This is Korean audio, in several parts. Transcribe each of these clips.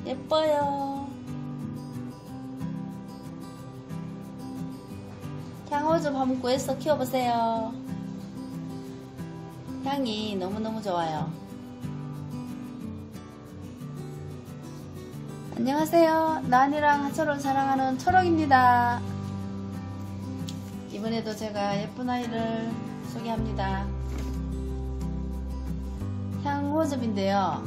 예뻐요. 향호즙 한번 구해서 키워보세요. 향이 너무너무 좋아요. 안녕하세요. 난이랑 하초를 사랑하는 초록입니다. 이번에도 제가 예쁜 아이를 소개합니다. 향호즙인데요.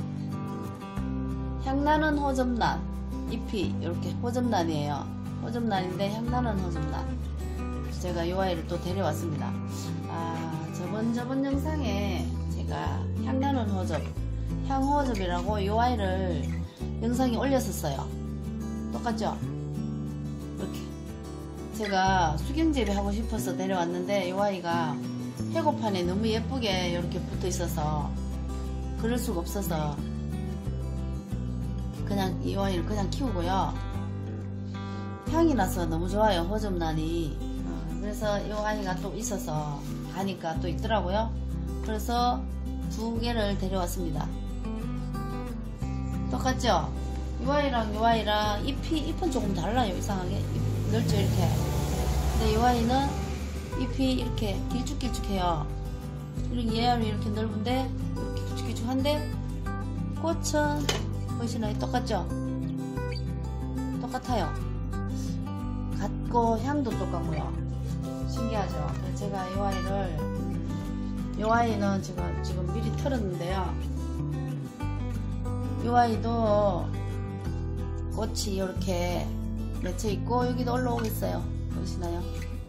향나는 호접란, 잎이 이렇게 호접란이에요. 호접란인데 향나는 호접란. 제가 이 아이를 또 데려왔습니다. 저번 영상에 제가 향나는 호접, 향호접이라고 이 아이를 영상에 올렸었어요. 똑같죠? 이렇게 제가 수경재배 하고 싶어서 데려왔는데 이 아이가 해고판에 너무 예쁘게 이렇게 붙어 있어서 그럴 수가 없어서 그냥 이 아이를 그냥 키우고요. 향이 나서 너무 좋아요. 호접란이. 그래서 이 아이가 또 있어서 가니까 또 있더라고요. 그래서 두 개를 데려왔습니다. 똑같죠? 이 아이랑 잎은 조금 달라요. 이상하게 넓죠 이렇게. 근데 이 아이는 잎이 이렇게 길쭉길쭉해요. 그리고 얘는 이렇게 넓은데 이렇게 길쭉길쭉한데 꽃은 보이시나요? 똑같죠? 똑같아요. 같고 향도 똑같고요. 신기하죠? 제가 이 아이는 제가 지금 미리 털었는데요. 이 아이도 꽃이 이렇게 맺혀 있고 여기도 올라오고 있어요. 보이시나요?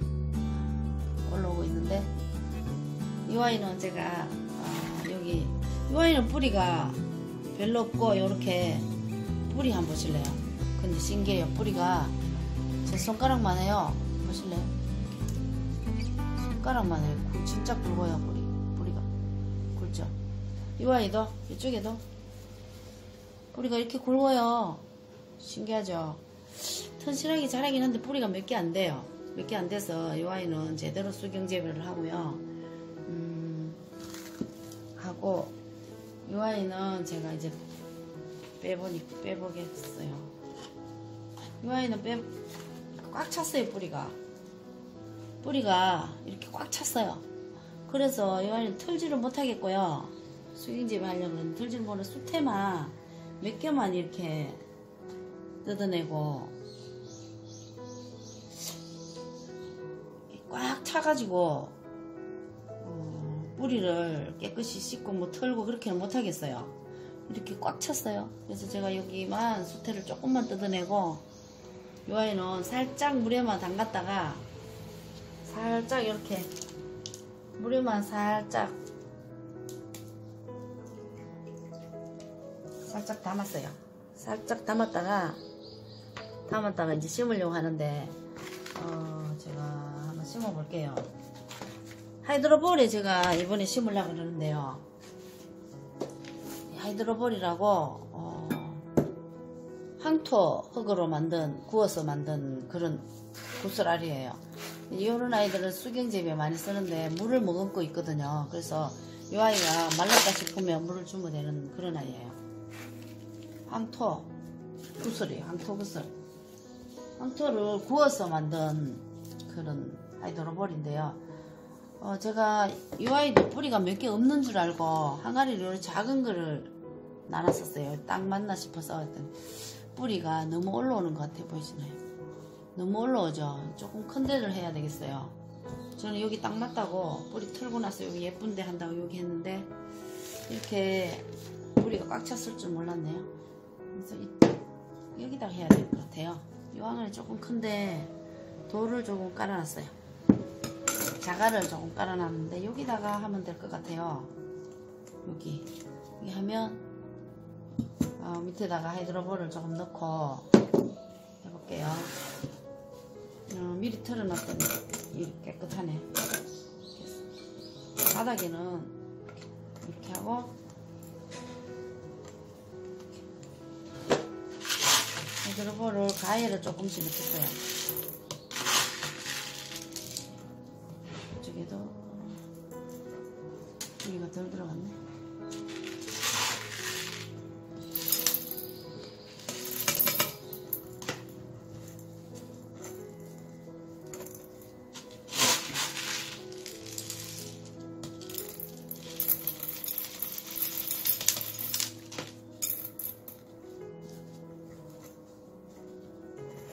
올라오고 있는데 이 아이는 제가 이 아이는 뿌리가 별로 없고 이렇게 뿌리 한번 보실래요? 근데 신기해요. 뿌리가 제 손가락만 해요. 보실래요? 손가락만 해요. 진짜 굵어요. 뿌리가 굵죠? 이 아이도 이쪽에도 뿌리가 이렇게 굵어요. 신기하죠? 튼실하게 자라긴 한데 뿌리가 몇 개 안 돼요. 몇 개 안 돼서 이 아이는 제대로 수경재배를 하고요. 하고 이 아이는 제가 이제 빼보겠어요. 이 아이는 꽉 찼어요. 뿌리가 이렇게 꽉 찼어요. 그래서 이 아이는 털지를 못하겠고요. 수경재배 하려면 털지를 못해 숲태만 몇 개만 이렇게 뜯어내고 꽉 차가지고 뿌리를 깨끗이 씻고 뭐 털고 그렇게는 못하겠어요. 이렇게 꽉 찼어요. 그래서 제가 여기만 수태를 조금만 뜯어내고 이 아이는 살짝 물에만 담갔다가 살짝 이렇게 물에만 살짝 담았어요. 살짝 담았다가 이제 심으려고 하는데 제가 한번 심어 볼게요. 하이드로볼에 제가 이번에 심으려고 그러는데요. 하이드로볼이라고 황토 흙으로 구워서 만든 그런 구슬알이에요. 이런 아이들은 수경재배에 많이 쓰는데 물을 머금고 있거든요. 그래서 이 아이가 말랐다 싶으면 물을 주면 되는 그런 아이예요. 황토 구슬이에요. 황토 구슬. 황토를 구워서 만든 그런 하이드로볼인데요. 제가 이 아이도 뿌리가 몇 개 없는 줄 알고 항아리를 이렇게 작은 거를 나눴었어요. 딱 맞나 싶어서 뿌리가 너무 올라오는 것 같아요. 보이시나요? 너무 올라오죠? 조금 큰 데를 해야 되겠어요. 저는 여기 딱 맞다고 뿌리 털고 나서 여기 예쁜데 한다고 여기 했는데 이렇게 뿌리가 꽉 찼을 줄 몰랐네요. 그래서 여기다 해야 될 것 같아요. 이 항아리 조금 큰데 돌을 조금 깔아놨어요. 자갈을 조금 깔아놨는데 여기다가 하면 될 것 같아요. 여기 하면 밑에다가 하이드로볼을 조금 넣고 해볼게요. 미리 털어놨더니 이렇게 깨끗하네. 바닥에는 이렇게 하고 하이드로볼을 가해를 조금씩 넣겠어요. 이쪽에도 여기가 덜 들어갔네.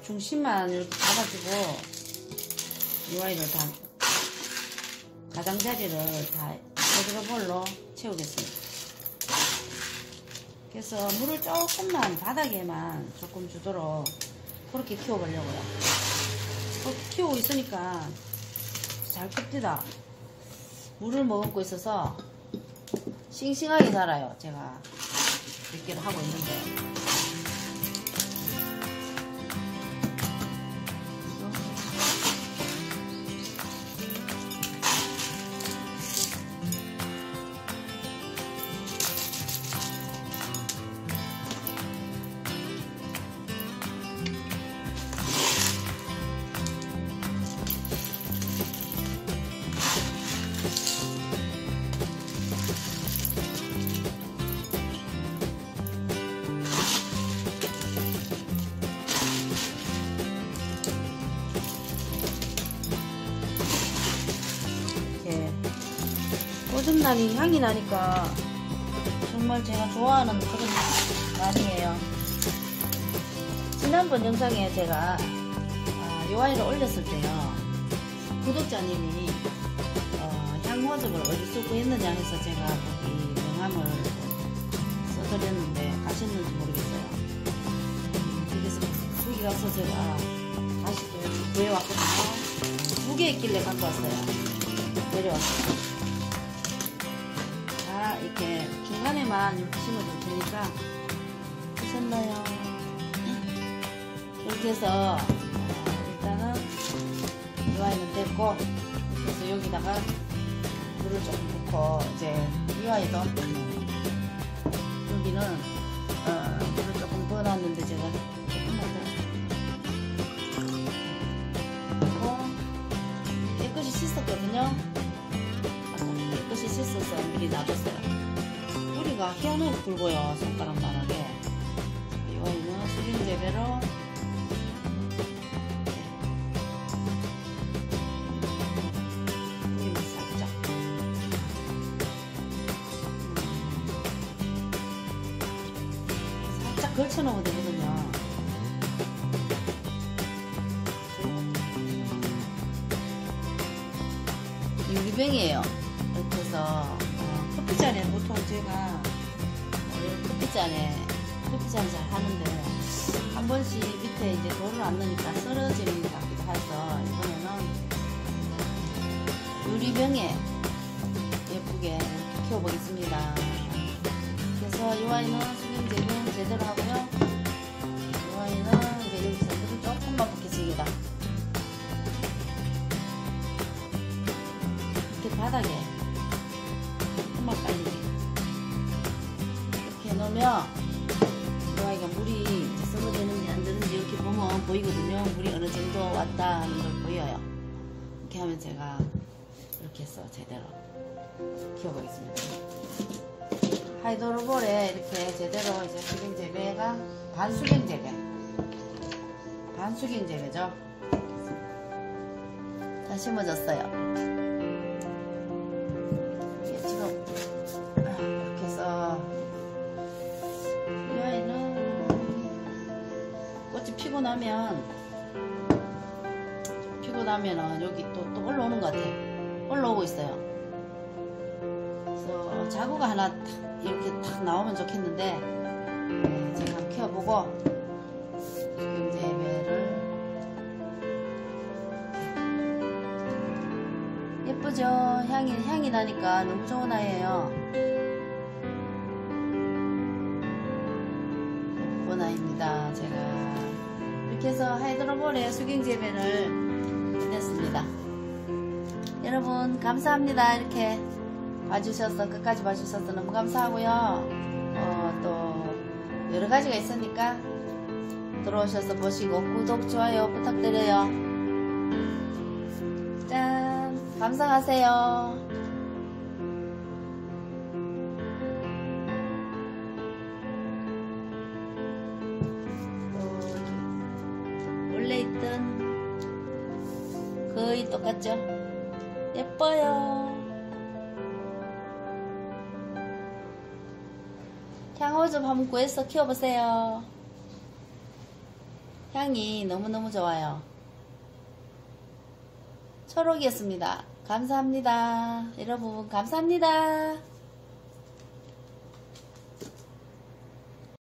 중심만 이렇게 잡아주고 이 아이를 다 가장자리를 다 헤드로볼로 채우겠습니다. 그래서 물을 조금만 바닥에만 조금 주도록 그렇게 키워보려고요. 키우고 있으니까 잘 큽니다. 물을 머금고 있어서 싱싱하게 자라요. 제가 이렇게 하고 있는데. 꼬집나니 향이 나니까 정말 제가 좋아하는 그런 맛이에요. 지난번 영상에 제가 이 아이를 올렸을 때요, 구독자님이 향호즙을 어디서 구했느냐 해서 제가 거기 명함을 써드렸는데 가셨는지 모르겠어요. 그래서 거기 가서 제가 다시 또 구해왔거든요. 2개 있길래 갖고 왔어요. 내려왔어요. 이렇게 중간에만 이렇게 심어줄 테니까. 보셨나요? 이렇게 해서 일단은 이 아이는 됐고, 그래서 여기다가 물을 조금 붓고 이제 이 아이도 여기는 물을 조금 부어놨는데 제가 조금만 더 붓고 깨끗이 씻었거든요. 깨끗이 씻어서 미리 놔뒀어요. 뿌리가 희한하게 굵어요. 손가락만하게. 이 아이는 수분 재배로 뿌리를 살짝 살짝 걸쳐놓으면 되거든요. 유리병이에요. 이렇게 해서 커피잔에 보통 제가 커피잔 잘 하는데 한 번씩 밑에 이제 돌을 안 넣으니까 썰어지는 것 같기도 해서 이번에는 유리병에 예쁘게 이렇게 키워보겠습니다. 그래서 이 아이는 수경재배 제대로 하고요. 이 아이는 이제 여기서 물을 조금만 붓겠습니다. 이렇게 바닥에 조금만 깔리게 이렇게 해놓으면 이 아이가 물이 썩어지는지 안 되는지 이렇게 보면 보이거든요. 물이 어느 정도 왔다 하는 걸 보여요. 이렇게 하면 제가 이렇게 해서 제대로 키워보겠습니다. 하이드로볼에 이렇게 제대로 이제 수경재배가 반수경재배죠. 다 심어졌어요. 이게 지금 이렇게 해서 이 아이는 꽃이 피고 나면은 여기 또 올라오는 것 같아요. 올라오고 있어요. 그래서 자구가 하나 이렇게 탁 나오면 좋겠는데 제가 한번 키워보고 수경재배를 예쁘죠? 향이 나니까 너무 좋은 아이예요. 예쁜 아이입니다. 제가 이렇게 해서 하이드로볼에 수경재배를 해냈습니다. 여러분 감사합니다. 이렇게 끝까지 봐주셔서 너무 감사하고요. 또 여러가지가 있으니까 들어오셔서 보시고 구독, 좋아요 부탁드려요. 짠! 감상하세요. 원래 있던 거의 똑같죠? 예뻐요. 향호즙 한번 구해서 키워보세요. 향이 너무너무 좋아요. 초록이었습니다. 감사합니다. 여러분 감사합니다.